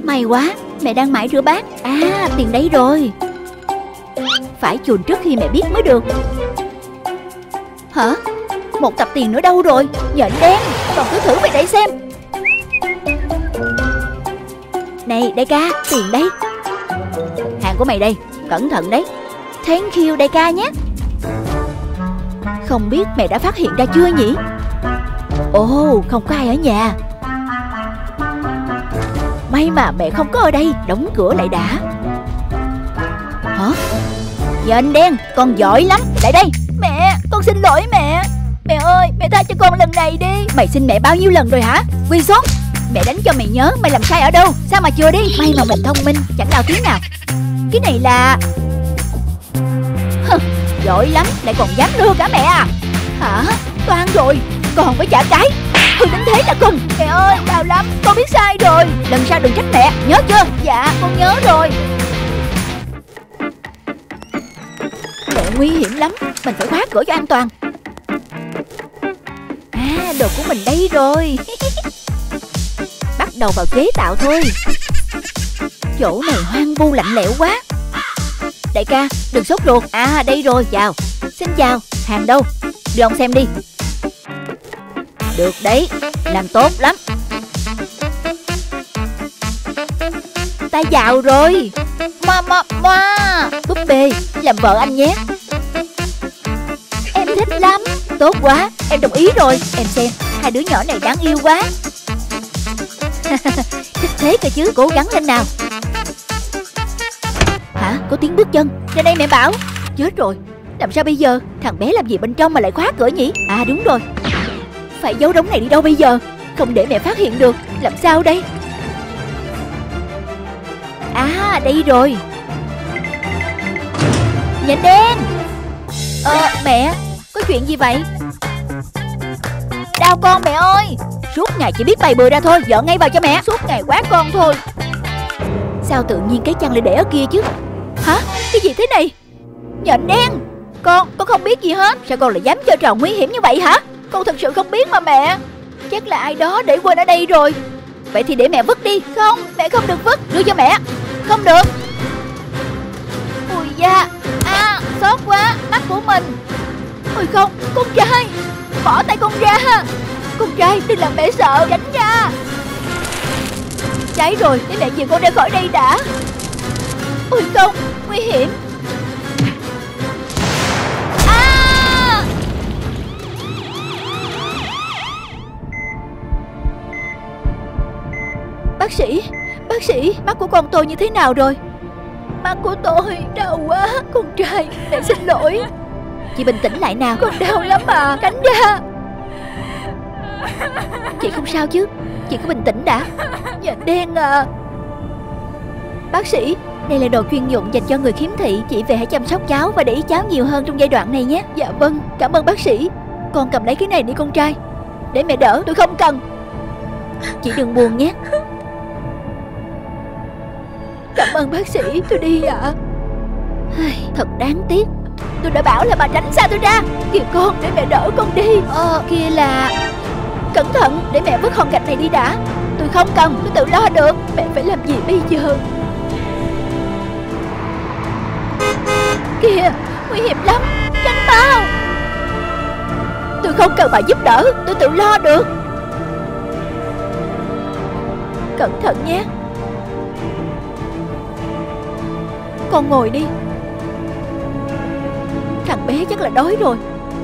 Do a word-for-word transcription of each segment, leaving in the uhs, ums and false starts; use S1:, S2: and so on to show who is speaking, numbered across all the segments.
S1: May quá, mẹ đang mải rửa bát. À, tiền đây rồi. Phải chùn trước khi mẹ biết mới được. Hả? Một tập tiền nữa đâu rồi? Nhện đen, còn cứ thử về đây xem. Này đại ca, tiền đây. Hàng của mày đây, cẩn thận đấy. Thank you đại ca nhé. Không biết mẹ đã phát hiện ra chưa nhỉ? Ồ, không có ai ở nhà. May mà mẹ không có ở đây. Đóng cửa lại đã. Hả? Nhện đen, con giỏi lắm. Lại đây. Mẹ, con xin lỗi mẹ. Mẹ ơi, mẹ tha cho con lần này đi. Mày xin mẹ bao nhiêu lần rồi hả? Quy xuống. Mẹ đánh cho mày nhớ mày làm sai ở đâu. Sao mà chưa đi? May mà mình thông minh, chẳng đau tiếng nào. Cái này là... Hừ, giỏi lắm, lại còn dám lừa cả mẹ à? Hả? Toan rồi, còn phải trả cái. Hừ, đến thế là cùng. Mẹ ơi, đau lắm, con biết sai rồi. Lần sau đừng trách mẹ, nhớ chưa? Dạ, con nhớ rồi. Mẹ nguy hiểm lắm, mình phải khóa cửa cho an toàn. À, đồ của mình đây rồi. Bắt đầu vào chế tạo thôi. Chỗ này hoang vu lạnh lẽo quá. Đại ca, đừng sốt ruột. À, đây rồi, chào. Xin chào, hàng đâu? Đưa ông xem đi. Được đấy, làm tốt lắm. Ta giàu rồi. Moa moa moa. Búp bê, làm vợ anh nhé. Em thích lắm. Tốt quá, em đồng ý rồi. Em xem, hai đứa nhỏ này đáng yêu quá. Thích thế cơ chứ, cố gắng lên nào. Hả? Có tiếng bước chân. Ra đây mẹ bảo. Chết rồi, làm sao bây giờ? Thằng bé làm gì bên trong mà lại khóa cửa nhỉ? À đúng rồi, phải giấu đống này đi đâu bây giờ? Không để mẹ phát hiện được. Làm sao đây? À đây rồi. Nhện đen. Ờ mẹ, có chuyện gì vậy? Đau con mẹ ơi. Suốt ngày chỉ biết bày bừa ra thôi. Dọn ngay vào cho mẹ. Suốt ngày quát con thôi. Sao tự nhiên cái chăn lại để ở kia chứ? Hả? Cái gì thế này? Nhện đen. Con, con không biết gì hết. Sao con lại dám chơi trò nguy hiểm như vậy hả? Con thật sự không biết mà mẹ. Chắc là ai đó để quên ở đây rồi. Vậy thì để mẹ vứt đi. Không, mẹ không được vứt. Đưa cho mẹ. Không được. Ui da. À, xót quá. Mắt của mình. Ôi không, con trai. Bỏ tay con ra. Con trai, đừng làm mẹ sợ. Tránh ra. Cháy rồi, để mẹ chịu con ra khỏi đây đã. Ôi không, nguy hiểm. À! Bác sĩ, bác sĩ, mắt của con tôi như thế nào rồi? Mắt của tôi đau quá. Con trai, mẹ xin lỗi. Chị bình tĩnh lại nào. Con đau lắm mà, tránh ra. Chị không sao chứ? Chị cứ bình tĩnh đã. Nhện đen à. Bác sĩ, đây là đồ chuyên dụng dành cho người khiếm thị. Chị về hãy chăm sóc cháu và để ý cháu nhiều hơn trong giai đoạn này nhé. Dạ vâng, cảm ơn bác sĩ. Con cầm lấy cái này đi con trai. Để mẹ đỡ, tôi không cần. Chị đừng buồn nhé. Cảm ơn bác sĩ, tôi đi ạ. À. Thật đáng tiếc. Tôi đã bảo là bà tránh xa tôi ra. Kìa con, để mẹ đỡ con đi. Ờ, kia là... Cẩn thận, để mẹ vứt hòn gạch này đi đã. Tôi không cần, tôi tự lo được. Mẹ phải làm gì bây giờ? Kìa, nguy hiểm lắm. Tránh tao. Tôi không cần bà giúp đỡ, tôi tự lo được. Cẩn thận nhé. Con ngồi đi. Thằng bé chắc là đói rồi.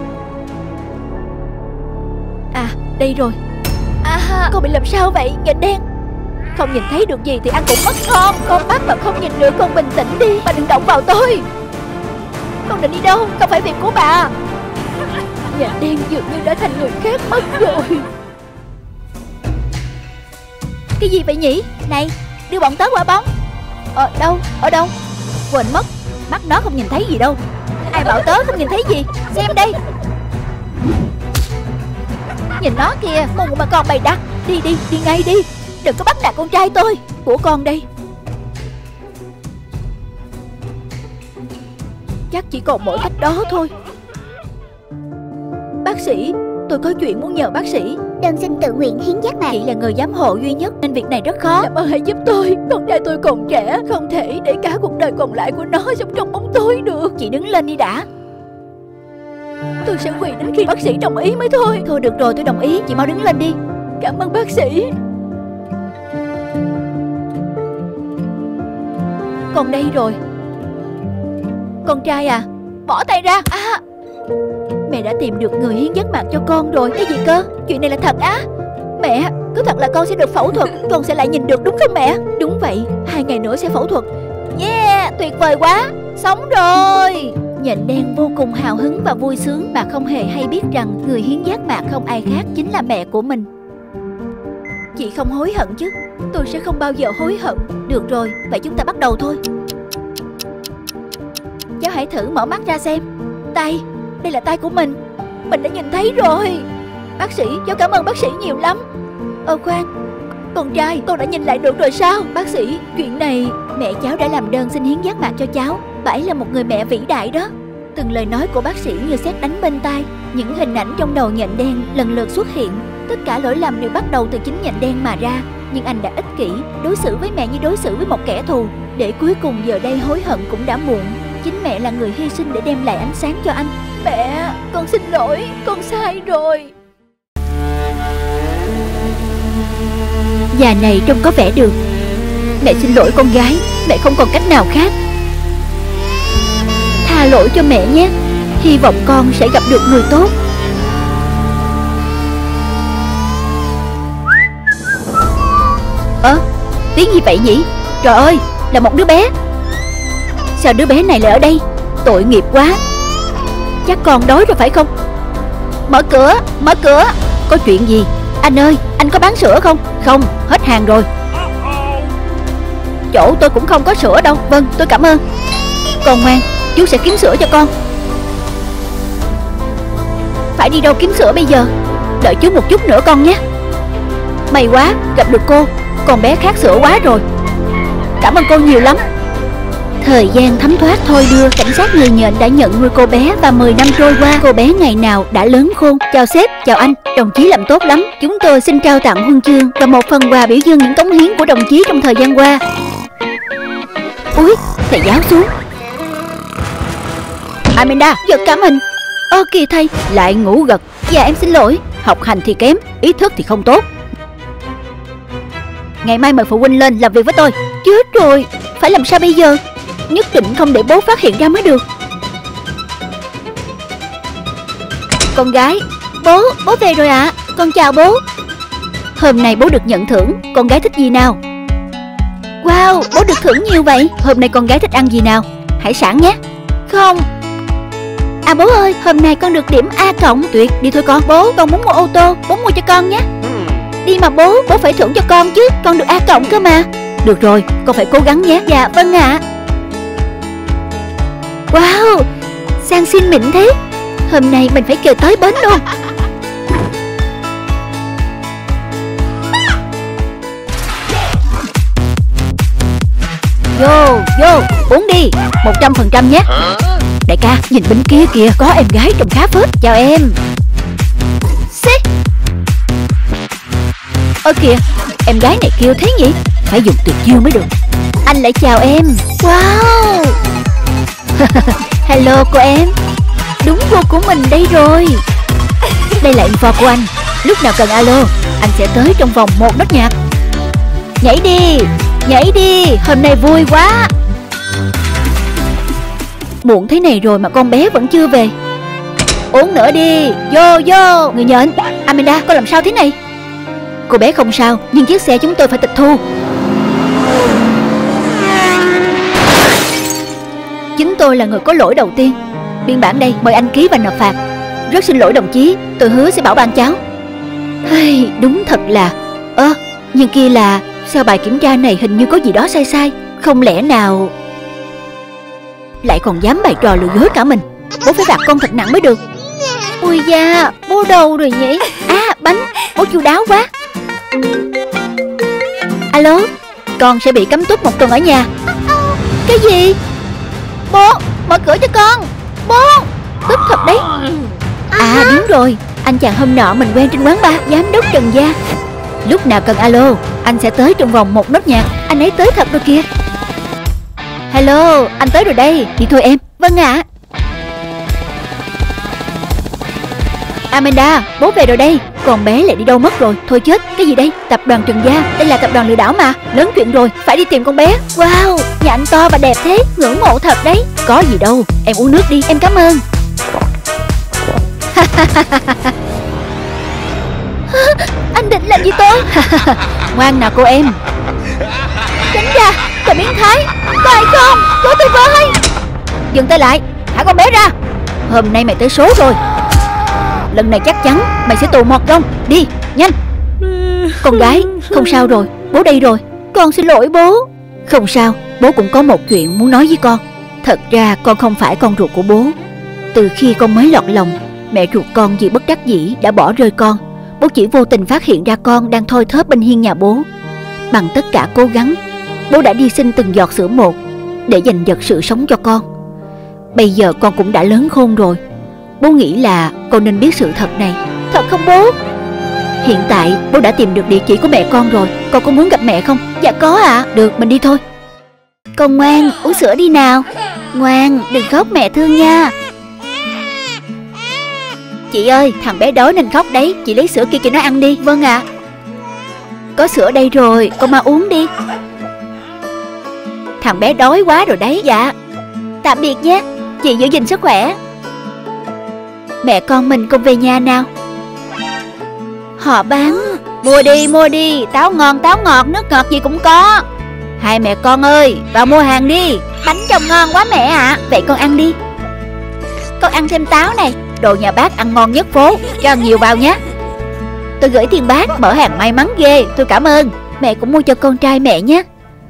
S1: À, đây rồi. À, con bị làm sao vậy? Nhện đen. Không nhìn thấy được gì thì ăn cũng mất ngon. Con mắt mà không nhìn được, con bình tĩnh đi. Bà đừng động vào tôi. Con định đi đâu? Không phải việc của bà. Nhện đen dường như đã thành người khác mất rồi. Cái gì vậy nhỉ? Này, đưa bọn tớ quả bóng. Ờ, đâu? Ở đâu? Quên mất. Mắt nó không nhìn thấy gì đâu. Ai bảo tớ không nhìn thấy gì? Xem đây. Nhìn nó kìa, mù mà còn bày đặt. Đi đi, đi ngay đi. Đừng có bắt nạt con trai tôi. Của con đây. Chắc chỉ còn mỗi cách đó thôi. Bác sĩ, tôi có chuyện muốn nhờ bác sĩ.
S2: đơn xin tự nguyện hiến giác mạc.
S1: Chị là người giám hộ duy nhất nên việc này rất khó. Làm ơn hãy giúp tôi. Con trai tôi còn trẻ, không thể để cả cuộc đời còn lại của nó sống trong bóng tối được. Chị đứng lên đi đã. Tôi sẽ quỳ đến khi bác sĩ đồng ý mới thôi. Thôi được rồi, tôi đồng ý. Chị mau đứng lên đi. Cảm ơn bác sĩ. Con đây rồi. Con trai à, bỏ tay ra. À, mẹ đã tìm được người hiến giác mạc cho con rồi. Cái gì cơ? Chuyện này là thật á? Mẹ, có thật là con sẽ được phẫu thuật, con sẽ lại nhìn được đúng không mẹ? Đúng vậy, hai ngày nữa sẽ phẫu thuật. Yeah, tuyệt vời quá. Sống rồi. Nhện đen vô cùng hào hứng và vui sướng, mà không hề hay biết rằng người hiến giác mạc không ai khác chính là mẹ của mình. Chị không hối hận chứ? Tôi sẽ không bao giờ hối hận. Được rồi, vậy chúng ta bắt đầu thôi. Cháu hãy thử mở mắt ra xem. Tay, đây là tay của mình. Mình đã nhìn thấy rồi. Bác sĩ, cháu cảm ơn bác sĩ nhiều lắm. Ờ khoan, con trai, con đã nhìn lại được rồi sao? Bác sĩ, chuyện này mẹ cháu đã làm đơn xin hiến giác mạc cho cháu. Bà ấy là một người mẹ vĩ đại đó. Từng lời nói của bác sĩ như sét đánh bên tai. Những hình ảnh trong đầu nhện đen lần lượt xuất hiện. Tất cả lỗi lầm đều bắt đầu từ chính nhện đen mà ra. Nhưng anh đã ích kỷ, đối xử với mẹ như đối xử với một kẻ thù, để cuối cùng giờ đây hối hận cũng đã muộn. Chính mẹ là người hy sinh để đem lại ánh sáng cho anh. Mẹ, con xin lỗi, con sai rồi. Già này trông có vẻ được. Mẹ xin lỗi con gái, mẹ không còn cách nào khác. Tha lỗi cho mẹ nhé. Hy vọng con sẽ gặp được người tốt. Ơ, à, tiếng gì vậy nhỉ? Trời ơi, là một đứa bé. Sao đứa bé này lại ở đây? Tội nghiệp quá. Chắc con đói rồi phải không? Mở cửa, mở cửa. Có chuyện gì? Anh ơi, anh có bán sữa không? Không, hết hàng rồi. Chỗ tôi cũng không có sữa đâu. Vâng, tôi cảm ơn. Con ngoan, chú sẽ kiếm sữa cho con. Phải đi đâu kiếm sữa bây giờ? Đợi chú một chút nữa con nhé. May quá, gặp được cô. Con bé khát sữa quá rồi. Cảm ơn cô nhiều lắm. Thời gian thấm thoát thôi đưa. Cảnh sát người nhện đã nhận nuôi cô bé. Và mười năm trôi qua, cô bé ngày nào đã lớn khôn. Chào sếp, chào anh. Đồng chí làm tốt lắm. Chúng tôi xin trao tặng huân chương và một phần quà biểu dương những cống hiến của đồng chí trong thời gian qua. Úi, thầy giáo xuống. Amanda, giật cả mình. Ơ kìa thầy, lại ngủ gật. Dạ em xin lỗi. Học hành thì kém, ý thức thì không tốt. Ngày mai mời phụ huynh lên làm việc với tôi. Chết rồi, phải làm sao bây giờ? Nhất định không để bố phát hiện ra mới được. Con gái. Bố, bố về rồi ạ. À? Con chào bố. Hôm nay bố được nhận thưởng. Con gái thích gì nào? Wow, bố được thưởng nhiều vậy. Hôm nay con gái thích ăn gì nào? Hải sản nhé. Không. À bố ơi, hôm nay con được điểm A cộng. Tuyệt, đi thôi con. Bố, con muốn mua ô tô, bố mua cho con nhé. Đi mà bố, bố phải thưởng cho con chứ. Con được A cộng cơ mà. Được rồi, con phải cố gắng nhé. Dạ, vâng ạ. À. Wow, sang xin mịn thế. Hôm nay mình phải kề tới bến luôn. Vô, vô, uống đi. Một trăm phần trăm nhé. Đại ca, nhìn bên kia kìa, có em gái trông khá phết. Chào em. Xí. Ơ kìa, em gái này kêu thế nhỉ? Phải dùng tuyệt chiêu mới được. Anh lại chào em. Wow. Hello cô em. Đúng cô của mình đây rồi. Đây là info của anh. Lúc nào cần alo, anh sẽ tới trong vòng một nốt nhạc. Nhảy đi, nhảy đi, hôm nay vui quá. Muộn thế này rồi mà con bé vẫn chưa về. Uống nữa đi. Vô vô. Người nhện, Amanda, con làm sao thế này? Cô bé không sao, nhưng chiếc xe chúng tôi phải tịch thu. Chính tôi là người có lỗi đầu tiên. Biên bản đây, mời anh ký và nộp phạt. Rất xin lỗi đồng chí, tôi hứa sẽ bảo ban cháu. Hey, đúng thật là. Ơ, à, nhưng kia là sao bài kiểm tra này hình như có gì đó sai sai. Không lẽ nào lại còn dám bày trò lừa dối cả mình. Bố phải phạt con thật nặng mới được. Ui da, bố đâu rồi nhỉ? À, bánh, bố chu đáo quá. Alo, con sẽ bị cấm túc một tuần ở nhà. Cái gì? Bố, mở cửa cho con. Bố, tức thật đấy. À đúng rồi, Anh chàng hôm nọ mình quen trên quán bar, giám đốc Trần Gia. Lúc nào cần alo, anh sẽ tới trong vòng một nốt nhạc. Anh ấy tới thật rồi kìa. Hello, anh tới rồi đây. Đi thôi em. Vâng ạ. Amanda, bố về rồi đây. Còn bé lại đi đâu mất rồi? Thôi chết, cái gì đây? Tập đoàn Trần Gia, đây là tập đoàn lừa đảo mà. Lớn chuyện rồi, phải đi tìm con bé. Wow, nhà anh to và đẹp thế, ngưỡng mộ thật đấy. Có gì đâu, em uống nước đi, em cảm ơn. Anh định làm gì tôi? Ngoan nào cô em. Tránh ra, trời biến thái. Có ai không? Cứu tôi với. Dừng tay lại, thả con bé ra. Hôm nay mày tới số rồi. Lần này chắc chắn mày sẽ tù mọt gông. Đi, nhanh. Con gái, không sao rồi, bố đây rồi. Con xin lỗi bố. Không sao, bố cũng có một chuyện muốn nói với con. Thật ra con không phải con ruột của bố. Từ khi con mới lọt lòng, mẹ ruột con vì bất đắc dĩ đã bỏ rơi con. Bố chỉ vô tình phát hiện ra con đang thoi thóp bên hiên nhà bố. Bằng tất cả cố gắng, bố đã đi xin từng giọt sữa một để giành giật sự sống cho con. Bây giờ con cũng đã lớn khôn rồi. Bố nghĩ là con nên biết sự thật này. Thật không bố? Hiện tại bố đã tìm được địa chỉ của mẹ con rồi. Con có muốn gặp mẹ không? Dạ có ạ. À. Được, mình đi thôi. Con ngoan, uống sữa đi nào. Ngoan, đừng khóc mẹ thương nha. Chị ơi, thằng bé đói nên khóc đấy. Chị lấy sữa kia cho nó ăn đi. Vâng ạ. À. Có sữa đây rồi, con mau uống đi. Thằng bé đói quá rồi đấy. Dạ. Tạm biệt nhé. Chị giữ gìn sức khỏe. Mẹ con mình cùng về nhà nào. Họ bán. Mua đi, mua đi. Táo ngon, táo ngọt, nước ngọt gì cũng có. Hai mẹ con ơi, vào mua hàng đi. Bánh trông ngon quá mẹ ạ. À. Vậy con ăn đi. Con ăn thêm táo này. Đồ nhà bác ăn ngon nhất phố. Cho nhiều vào nhé. Tôi gửi tiền bác, mở hàng may mắn ghê. Tôi cảm ơn. Mẹ cũng mua cho con trai mẹ nhé.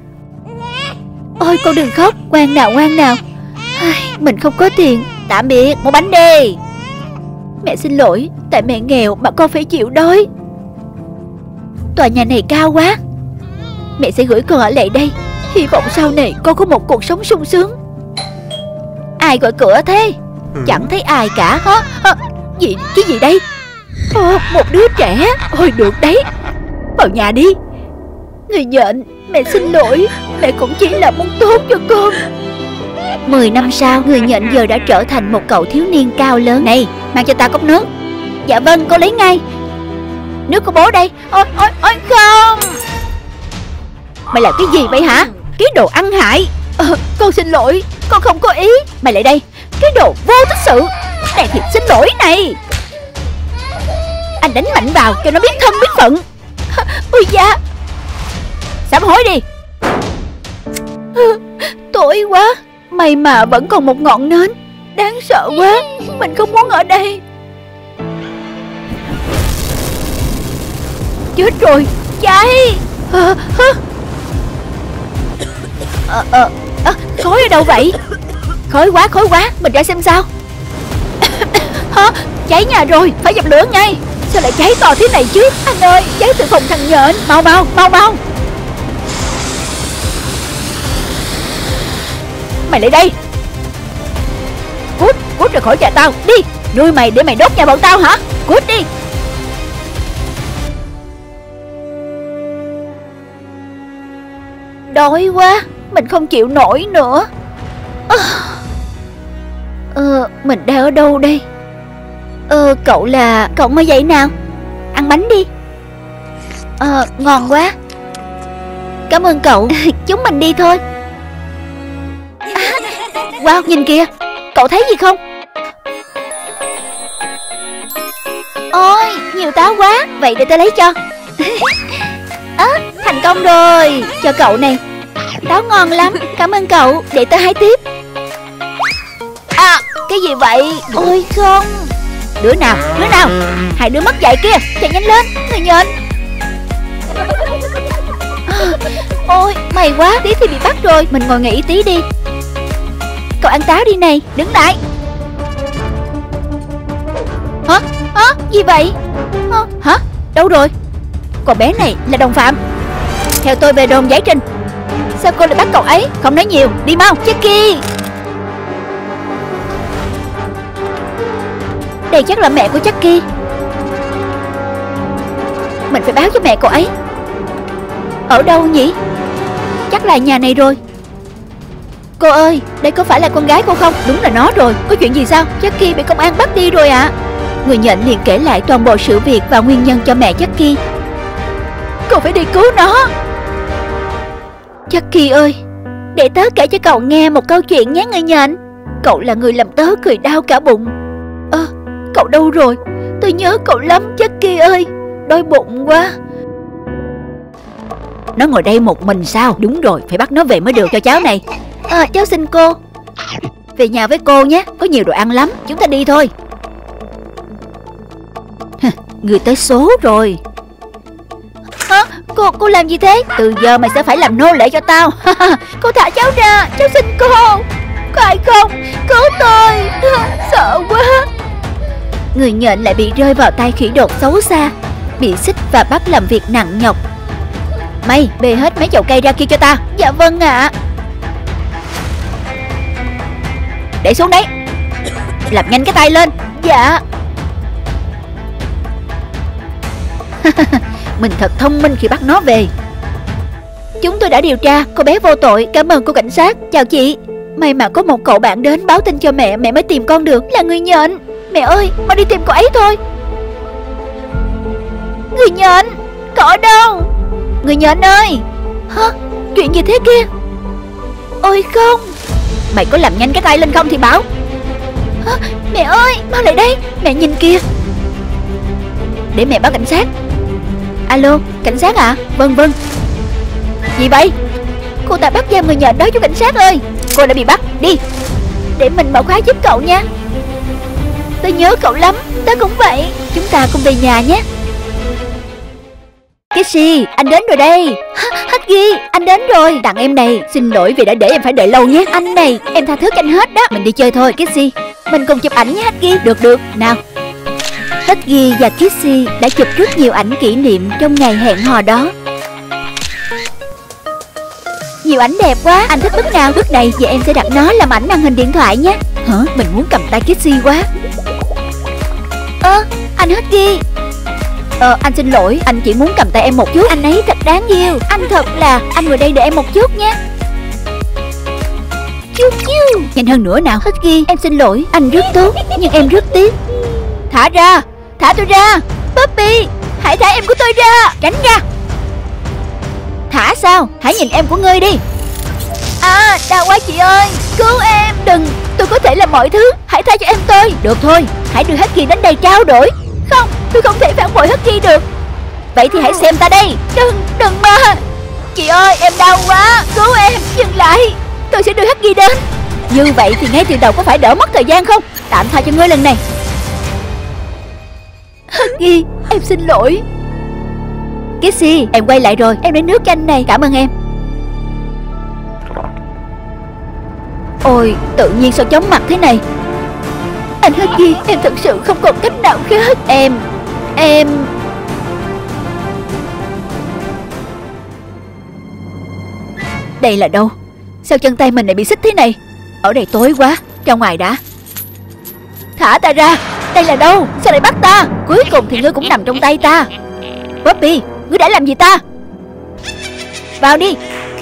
S1: Ôi con đừng khóc. Ngoan nào, ngoan nào. Mình không có tiền. Tạm biệt, mua bánh đi. Mẹ xin lỗi, tại mẹ nghèo mà con phải chịu đói. Tòa nhà này cao quá. Mẹ sẽ gửi con ở lại đây. Hy vọng sau này con có một cuộc sống sung sướng. Ai gọi cửa thế? Chẳng thấy ai cả. Hả? À, gì, cái gì đây? Ồ, một đứa trẻ. Ôi được đấy. Vào nhà đi. Người nhện, mẹ xin lỗi. Mẹ cũng chỉ là muốn tốt cho con. Mười năm sau, người nhện giờ đã trở thành một cậu thiếu niên cao lớn. Này, mang cho ta cốc nước. Dạ vâng, con lấy ngay. Nước của bố đây. Ôi, ôi, ôi không. Mày làm cái gì vậy hả? Cái đồ ăn hại. Ờ, con xin lỗi, con không có ý. Mày lại đây. Cái đồ vô tích sự. Này thiệt xin lỗi này. Anh đánh mạnh vào cho nó biết thân biết phận. Ôi da. Sám hối đi. Tối quá. May mà vẫn còn một ngọn nến. Đáng sợ quá. Mình không muốn ở đây. Chết rồi. Cháy. à, à, à, à, Khói ở đâu vậy? Khói quá, khói quá. Mình ra xem sao. Hả? Cháy nhà rồi. Phải dập lửa ngay. Sao lại cháy to thế này chứ? Anh ơi, cháy từ phòng thằng nhện. Mau mau, mau mau. Mày lại đây. Cút, cút ra khỏi nhà tao. Đi, nuôi mày để mày đốt nhà bọn tao hả? Cút đi. Đói quá. Mình không chịu nổi nữa. Ờ, mình đang ở đâu đây? Ờ, cậu là... Cậu mới dậy nào. Ăn bánh đi. Ờ, ngon quá. Cảm ơn cậu. Chúng mình đi thôi. Wow, nhìn kìa. Cậu thấy gì không? Ôi, nhiều táo quá. Vậy để tôi lấy cho. À, thành công rồi. Cho cậu này. Táo ngon lắm. Cảm ơn cậu. Để tôi hái tiếp. À, cái gì vậy? Ôi không. Đứa nào, đứa nào? Hai đứa mất dạy kia. Chạy nhanh lên, người nhện. Ôi, may quá. Tí thì bị bắt rồi. Mình ngồi nghỉ tí đi. Cậu ăn táo đi này. Đứng lại. Hả? Hả? Gì vậy? Hả? Hả? Đâu rồi? Con bé này là đồng phạm. Theo tôi về đồn giải trình. Sao cô lại bắt cậu ấy? Không nói nhiều. Đi mau, Jackie. Đây chắc là mẹ của Jackie. Mình phải báo cho mẹ cô ấy. Ở đâu nhỉ? Chắc là nhà này rồi. Cô ơi, đây có phải là con gái cô không? Đúng là nó rồi. Có chuyện gì sao? Jackie bị công an bắt đi rồi ạ. À? Người nhận liền kể lại toàn bộ sự việc và nguyên nhân cho mẹ Jackie. Cô phải đi cứu nó. Jackie ơi, để tớ kể cho cậu nghe một câu chuyện nhé người nhận. Cậu là người làm tớ cười đau cả bụng. Ơ, à, cậu đâu rồi? Tôi nhớ cậu lắm Jackie ơi. Đói bụng quá. Nó ngồi đây một mình sao? Đúng rồi, phải bắt nó về mới được cho cháu này. À, cháu xin cô. Về nhà với cô nhé, có nhiều đồ ăn lắm. Chúng ta đi thôi. Người tới số rồi. Hả? Cô, cô làm gì thế? Từ giờ mày sẽ phải làm nô lệ cho tao. Cô thả cháu ra, cháu xin cô. Có ai không? Cứu tôi. Sợ quá. Người nhện lại bị rơi vào tay khỉ đột xấu xa, bị xích và bắt làm việc nặng nhọc. Mày bê hết mấy chậu cây ra kia cho ta. Dạ vâng ạ. À. Để xuống đấy. Làm nhanh cái tay lên. Dạ. Mình thật thông minh khi bắt nó về. Chúng tôi đã điều tra, cô bé vô tội. Cảm ơn cô cảnh sát. Chào chị. May mà có một cậu bạn đến báo tin cho mẹ, mẹ mới tìm con được. Là người nhện. Mẹ ơi, mau đi tìm cậu ấy thôi. Người nhện, cậu ở đâu? Người nhện ơi. Hả? Chuyện gì thế kia? Ôi không. Mày có làm nhanh cái tay lên không thì báo. Hả? Mẹ ơi, mau lại đây. Mẹ nhìn kìa. Để mẹ báo cảnh sát. Alo, cảnh sát ạ? À? Vâng vâng. Gì vậy? Cô ta bắt giam người nhện đó chú cảnh sát ơi. Cô đã bị bắt, đi. Để mình mở khóa giúp cậu nha. Tôi nhớ cậu lắm. Tớ cũng vậy. Chúng ta cùng về nhà nhé. Kissy, anh đến rồi đây. Huggy, anh đến rồi. Tặng em này. Xin lỗi vì đã để em phải đợi lâu nhé. Anh này, em tha thứ anh hết đó. Mình đi chơi thôi Kissy. Mình cùng chụp ảnh nhé Huggy. Được được, nào. Huggy và Kissy đã chụp rất nhiều ảnh kỷ niệm trong ngày hẹn hò đó. Nhiều ảnh đẹp quá. Anh thích bức nào? Bức này, và em sẽ đặt nó làm ảnh màn hình điện thoại nhé. Hả? Mình muốn cầm tay Kissy quá. Ơ, à, anh Huggy. Ờ, anh xin lỗi, anh chỉ muốn cầm tay em một chút. Anh ấy thật đáng yêu. Anh thật là, anh ngồi đây đợi em một chút nhé. Chiu chiu. Nhanh hơn nữa nào Huggy. Em xin lỗi, anh rất tốt, nhưng em rất tiếc. Thả ra, thả tôi ra. Puppy, hãy thả em của tôi ra. Tránh ra. Thả sao? Hãy nhìn em của ngươi đi. À, đau quá chị ơi. Cứu em. Đừng, tôi có thể làm mọi thứ. Hãy tha cho em tôi. Được thôi, hãy đưa Huggy đến đây trao đổi. Không, tôi không thể phản bội Huggy được. Vậy thì hãy xem ta đây. Đừng, đừng mà. Chị ơi, em đau quá. Cứu em, dừng lại. Tôi sẽ đưa Huggy đến. Như vậy thì ngay từ đầu có phải đỡ mất thời gian không? Tạm tha cho ngươi lần này. Huggy, em xin lỗi. Kissy, em quay lại rồi. Em lấy nước cho anh này. Cảm ơn em. Ôi, tự nhiên sao chóng mặt thế này. Anh Huggy, em thật sự không còn cách nào khác. Em, em... Đây là đâu? Sao chân tay mình lại bị xích thế này? Ở đây tối quá, ra ngoài đã. Thả ta ra. Đây là đâu? Sao lại bắt ta? Cuối cùng thì ngươi cũng nằm trong tay ta. Puppy, ngươi đã làm gì ta? Vào đi.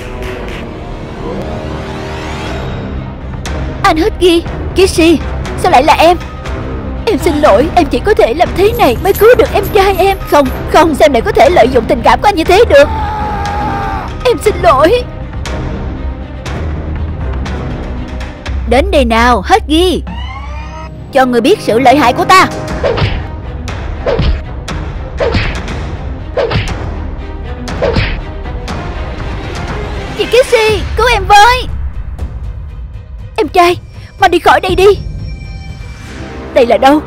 S1: Anh Huggy, Kissy, sao lại là em? Em xin lỗi, em chỉ có thể làm thế này mới cứu được em trai em. Không, không, sao lại có thể lợi dụng tình cảm của anh như thế được? Em xin lỗi. Đến đây nào, Huggy. Cho người biết sự lợi hại của ta. Chị Kissy, cứu em với. Em trai, mau đi khỏi đây đi. Đây là đâu?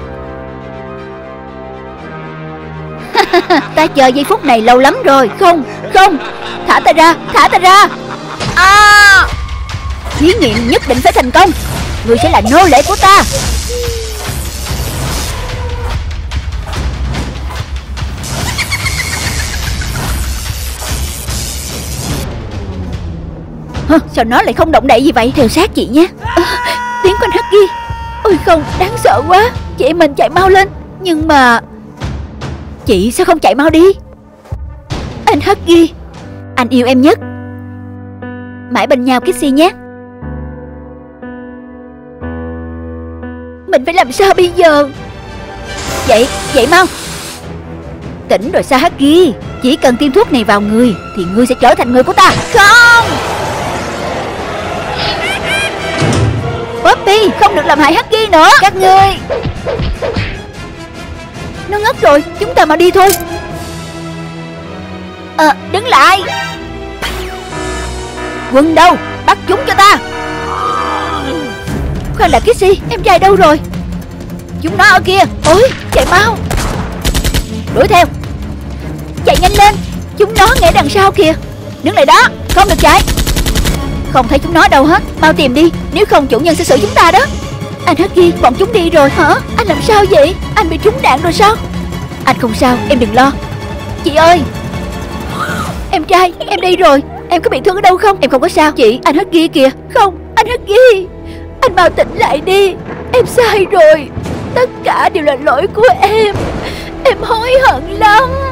S1: Ta chờ giây phút này lâu lắm rồi. Không, không, thả ta ra, thả ta ra. À, thí nghiệm nhất định phải thành công. Ngươi sẽ là nô lệ của ta. Hả, sao nó lại không động đậy gì vậy? Theo sát chị nhé. À, tiếng của anh Huggy. Ôi không, đáng sợ quá. Chị em mình chạy mau lên. Nhưng mà chị sao không chạy mau đi? Anh Huggy, anh yêu em nhất. Mãi bên nhau Kissy nhé. Mình phải làm sao bây giờ? Dậy, dậy mau. Tỉnh rồi sao Huggy? Chỉ cần tiêm thuốc này vào người thì ngươi sẽ trở thành người của ta. Không, Poppy, không được làm hại Huggy nữa. Các ngươi. Nó ngất rồi, chúng ta mau đi thôi. Ờ, à, đứng lại. Quân đâu? Bắt chúng cho ta. Khoan là Kissy, em trai đâu rồi? Chúng nó ở kia. Ôi, chạy mau. Đuổi theo. Chạy nhanh lên. Chúng nó ngay đằng sau kìa. Đứng lại đó, không được chạy. Không thấy chúng nó đâu hết. Mau tìm đi, nếu không chủ nhân sẽ xử chúng ta đó. Anh Huggy, bọn chúng đi rồi hả? Anh làm sao vậy? Anh bị trúng đạn rồi sao? Anh không sao, em đừng lo. Chị ơi, em trai, em đây rồi. Em có bị thương ở đâu không? Em không có sao. Chị, anh Huggy kìa. Không, anh Huggy, anh mau tỉnh lại đi. Em sai rồi. Tất cả đều là lỗi của em. Em hối hận lắm.